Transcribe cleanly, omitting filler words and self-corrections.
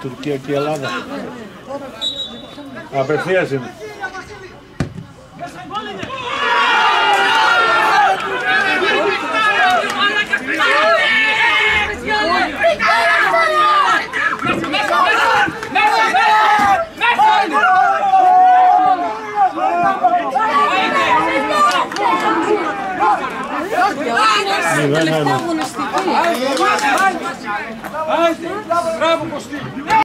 Τουρκία και η Ελλάδα. Απευθείας είναι. Τελευταία αγωνιστική.